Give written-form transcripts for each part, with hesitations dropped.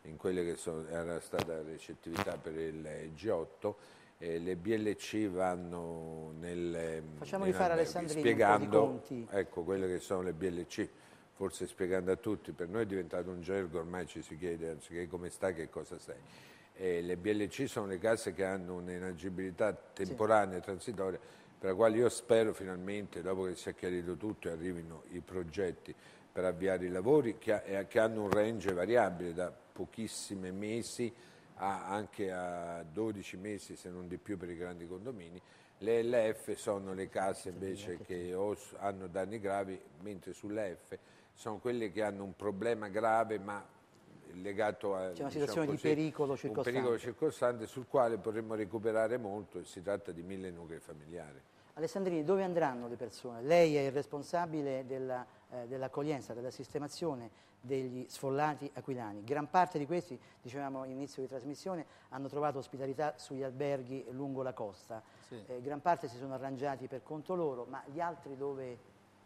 in quelle che era stata la recettività per il G8. Le BLC vanno Facciamo rifare Alessandrini spiegando, un po' di conti. ecco, quelle che sono le BLC, forse spiegando a tutti, per noi è diventato un gergo, ormai ci si chiede anziché come stai, che cosa sei. Le BLC sono le case che hanno un'inagibilità temporanea, transitoria, per la quale io spero finalmente, dopo che si è chiarito tutto, arrivino i progetti per avviare i lavori che hanno un range variabile da pochissimi mesi anche a 12 mesi, se non di più per i grandi condomini. Le LF sono le case invece che hanno danni gravi, mentre sulle F sono quelle che hanno un problema grave ma legato a una situazione di pericolo circostante. Un pericolo circostante sul quale potremmo recuperare molto, e si tratta di 1000 nuclei familiari. Alessandrini, dove andranno le persone? Lei è il responsabile dell'accoglienza, della sistemazione degli sfollati aquilani. Gran parte di questi, dicevamo all'inizio di trasmissione, hanno trovato ospitalità sugli alberghi lungo la costa. Sì. Gran parte si sono arrangiati per conto loro, ma gli altri dove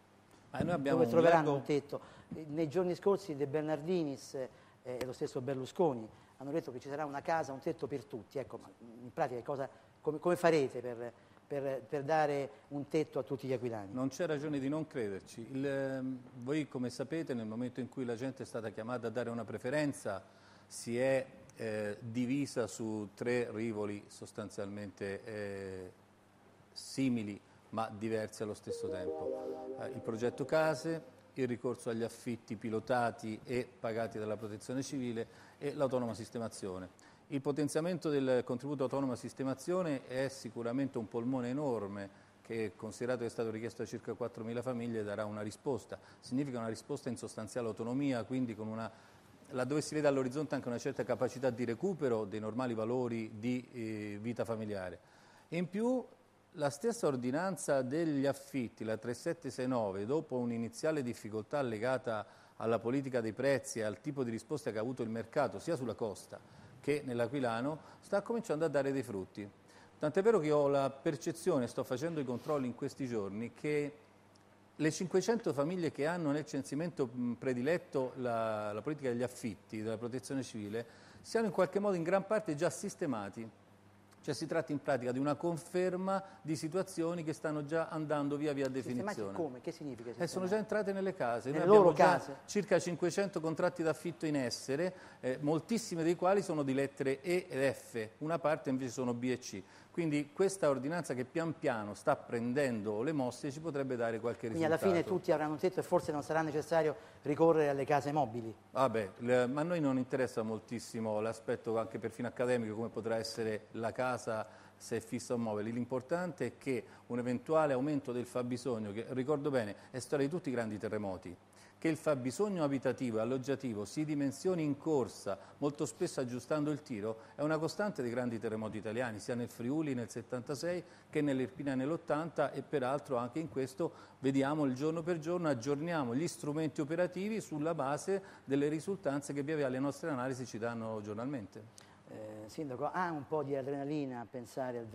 troveranno un tetto? Nei giorni scorsi De Bernardinis e lo stesso Berlusconi hanno detto che ci sarà una casa, un tetto per tutti. Ecco, ma in pratica come farete per dare un tetto a tutti gli aquilani? Non c'è ragione di non crederci. Voi, come sapete, nel momento in cui la gente è stata chiamata a dare una preferenza, si è divisa su 3 rivoli sostanzialmente simili ma diversi allo stesso tempo. Il progetto case, il ricorso agli affitti pilotati e pagati dalla protezione civile e l'autonoma sistemazione. Il potenziamento del contributo autonoma sistemazione è sicuramente un polmone enorme che, considerato che è stato richiesto a circa 4.000 famiglie, darà una risposta. Significa una risposta in sostanziale autonomia, quindi con laddove si vede all'orizzonte anche una certa capacità di recupero dei normali valori di vita familiare. E in più la stessa ordinanza degli affitti, la 3769, dopo un'iniziale difficoltà legata alla politica dei prezzi e al tipo di risposta che ha avuto il mercato sia sulla costa che nell'Aquilano, sta cominciando a dare dei frutti. Tant'è vero che ho la percezione, sto facendo i controlli in questi giorni, che le 500 famiglie che hanno nel censimento prediletto la politica degli affitti, della protezione civile, siano in qualche modo in gran parte già sistemati. Cioè si tratta in pratica di una conferma di situazioni che stanno già andando via via a definizione. Sistemati come? Che significa? Sono già entrate nelle case. Nelle loro case? Circa 500 contratti d'affitto in essere, moltissime dei quali sono di lettere E ed F, una parte invece sono B e C. Quindi questa ordinanza che pian piano sta prendendo le mosse ci potrebbe dare qualche risultato. Quindi alla fine tutti avranno detto e forse non sarà necessario ricorrere alle case mobili? Vabbè, ma a noi non interessa moltissimo l'aspetto anche perfino accademico come potrà essere la casa se è fissa o mobile. L'importante è che un eventuale aumento del fabbisogno, che ricordo bene è storia di tutti i grandi terremoti, che il fabbisogno abitativo e alloggiativo si dimensioni in corsa, molto spesso aggiustando il tiro, è una costante dei grandi terremoti italiani, sia nel Friuli nel 76 che nell'Irpinia nell'80, e peraltro anche in questo vediamo il giorno per giorno, aggiorniamo gli strumenti operativi sulla base delle risultanze che via via le nostre analisi ci danno giornalmente. Sindaco, ha un po' di adrenalina a pensare al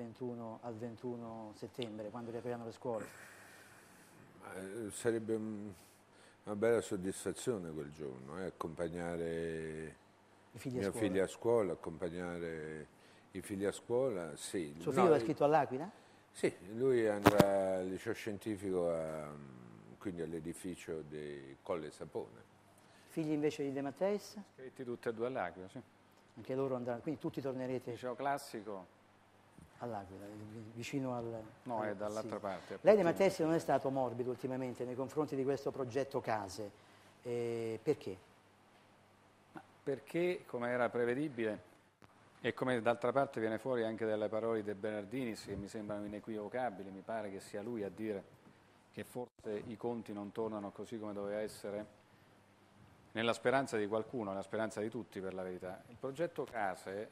21 settembre, quando riapriranno le scuole? Sarebbe una bella soddisfazione quel giorno, accompagnare mio figlio a scuola, accompagnare i figli a scuola, sì. Suo figlio è iscritto all'Aquila? Sì, lui andrà al liceo scientifico, quindi all'edificio di Colle Sapone. Figli invece di De Matteis? Iscritti tutti e 2 all'Aquila, sì. Anche loro andranno, quindi tutti tornerete? Liceo classico. All'Aquila, vicino al... No, è dall'altra parte. Lei De Matteis non è stato morbido ultimamente nei confronti di questo progetto case, perché? Perché, come era prevedibile, e come d'altra parte viene fuori anche dalle parole di De Bernardinis, che mi sembrano inequivocabili, mi pare che sia lui a dire che forse i conti non tornano così come doveva essere, nella speranza di qualcuno, nella speranza di tutti per la verità. Il progetto case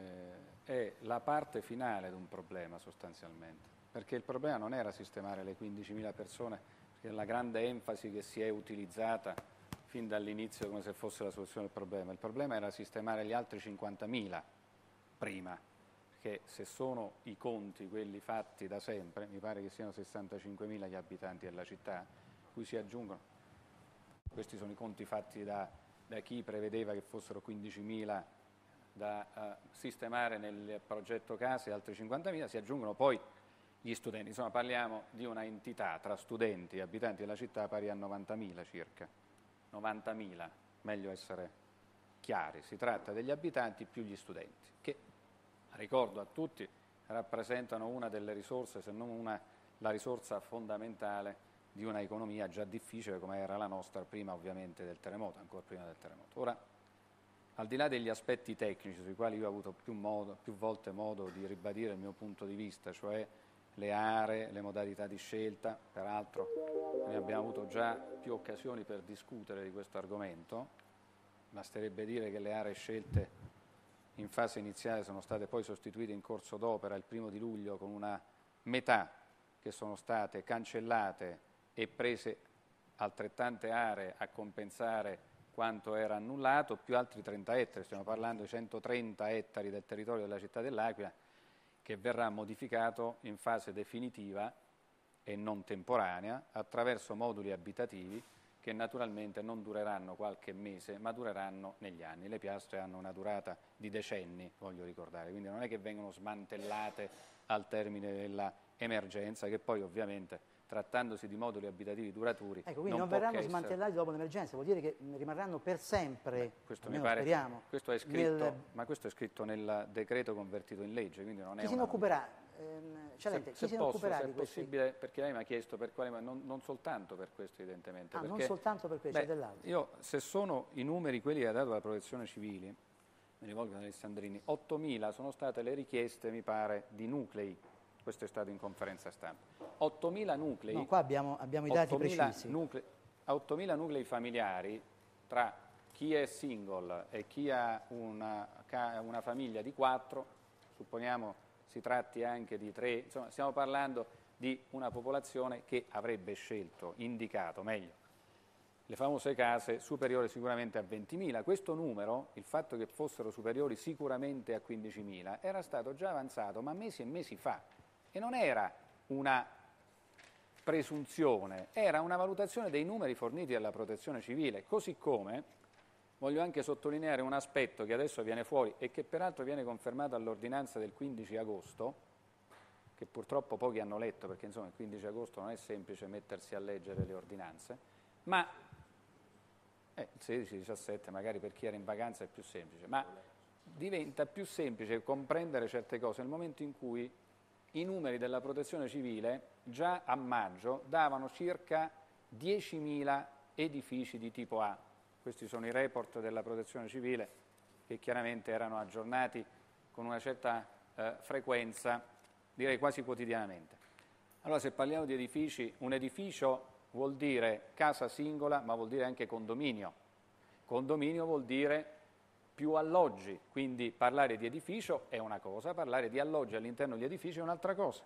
è la parte finale di un problema sostanzialmente, perché il problema non era sistemare le 15.000 persone, perché è la grande enfasi che si è utilizzata fin dall'inizio come se fosse la soluzione del problema. Il problema era sistemare gli altri 50.000 prima, perché se sono i conti quelli fatti da sempre, mi pare che siano 65.000 gli abitanti della città, cui si aggiungono, questi sono i conti fatti da da chi prevedeva che fossero 15.000 da sistemare nel progetto case e altri 50.000, si aggiungono poi gli studenti. Insomma, parliamo di una entità tra studenti e abitanti della città pari a 90.000 circa. 90.000, meglio essere chiari, si tratta degli abitanti più gli studenti, che, ricordo a tutti, rappresentano una delle risorse, se non la risorsa fondamentale di una economia già difficile come era la nostra prima ovviamente del terremoto, ancora prima del terremoto. Ora, al di là degli aspetti tecnici sui quali io ho avuto più volte modo di ribadire il mio punto di vista, cioè le aree, le modalità di scelta, peraltro ne abbiamo avuto già più occasioni per discutere di questo argomento, basterebbe dire che le aree scelte in fase iniziale sono state poi sostituite in corso d'opera il 1° di luglio con una metà che sono state cancellate e prese altrettante aree a compensare quanto era annullato, più altri 30 ettari, stiamo parlando di 130 ettari del territorio della città dell'Aquila, che verrà modificato in fase definitiva e non temporanea attraverso moduli abitativi che naturalmente non dureranno qualche mese, ma dureranno negli anni. Le piastre hanno una durata di decenni, voglio ricordare, quindi non è che vengono smantellate al termine dell'emergenza, che poi ovviamente, trattandosi di moduli abitativi duraturi, ecco, quindi non verranno smantellati dopo l'emergenza, vuol dire che rimarranno per sempre, questo mi pare, speriamo. Questo è scritto, ma questo è scritto nel decreto convertito in legge, quindi non è chi se ne occuperà? Cialente, chi se ne occuperà se di è questi? possibile, perché lei mi ha chiesto per quale, ma non soltanto per questo evidentemente. Ah, perché, non soltanto per questo, c'è dell'altro. Io, se sono i numeri quelli che ha dato la protezione civile, mi rivolgo ad Alessandrini, 8.000 sono state le richieste, mi pare, di nuclei. Questo è stato in conferenza stampa. 8.000 nuclei. No, qua abbiamo i dati precisi. 8.000 nuclei familiari tra chi è single e chi ha una famiglia di 4, supponiamo si tratti anche di 3, insomma stiamo parlando di una popolazione che avrebbe scelto, indicato meglio, le famose case superiori sicuramente a 20.000. Questo numero, il fatto che fossero superiori sicuramente a 15.000, era stato già avanzato ma mesi e mesi fa. E non era una presunzione, era una valutazione dei numeri forniti dalla protezione civile, così come voglio anche sottolineare un aspetto che adesso viene fuori e che peraltro viene confermato all'ordinanza del 15 agosto, che purtroppo pochi hanno letto, perché insomma il 15 agosto non è semplice mettersi a leggere le ordinanze, ma il 16-17 magari per chi era in vacanza è più semplice, ma diventa più semplice comprendere certe cose nel momento in cui i numeri della protezione civile già a maggio davano circa 10.000 edifici di tipo A. Questi sono i report della protezione civile che chiaramente erano aggiornati con una certa frequenza, direi quasi quotidianamente. Allora, se parliamo di edifici, un edificio vuol dire casa singola, ma vuol dire anche condominio. Condominio vuol dire più alloggi, quindi parlare di edificio è una cosa, parlare di alloggi all'interno degli edifici è un'altra cosa.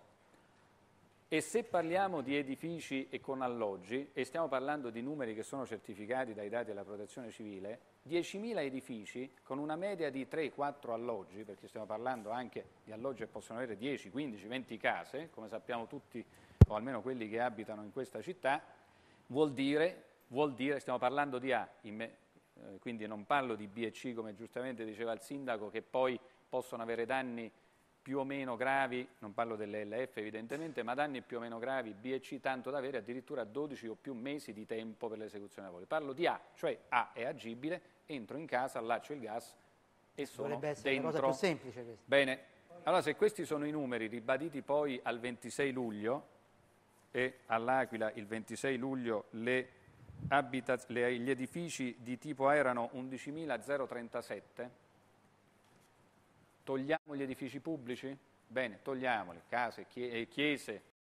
E se parliamo di edifici e con alloggi, e stiamo parlando di numeri che sono certificati dai dati della protezione civile, 10.000 edifici con una media di 3-4 alloggi, perché stiamo parlando anche di alloggi che possono avere 10, 15, 20 case, come sappiamo tutti, o almeno quelli che abitano in questa città, vuol dire stiamo parlando di A, quindi non parlo di B e C, come giustamente diceva il sindaco, che poi possono avere danni più o meno gravi, non parlo delle LF evidentemente, ma danni più o meno gravi B e C, tanto da avere addirittura 12 o più mesi di tempo per l'esecuzione dei lavori. Parlo di A, cioè A è agibile, entro in casa, allaccio il gas e sono dovrebbe essere dentro. una cosa più semplice questa. Bene, allora se questi sono i numeri ribaditi poi al 26 luglio, e all'Aquila il 26 luglio gli edifici di tipo A erano 11.037, togliamo gli edifici pubblici? Bene, togliamoli, case, chiese,